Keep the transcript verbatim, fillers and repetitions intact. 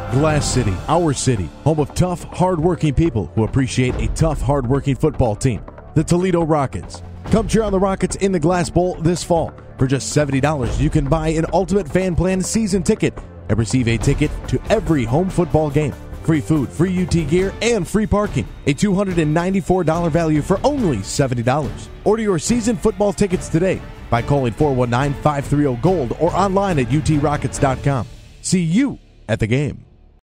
Glass City, our city, home of tough, hard-working people who appreciate a tough, hard-working football team. The Toledo Rockets. Come cheer on the Rockets in the Glass Bowl this fall. For just seventy dollars, you can buy an Ultimate Fan Plan season ticket and receive a ticket to every home football game. Free food, free U T gear, and free parking. A two hundred ninety-four dollars value for only seventy dollars. Order your season football tickets today by calling four one nine, five three zero, GOLD or online at U T rockets dot com. See you at the game.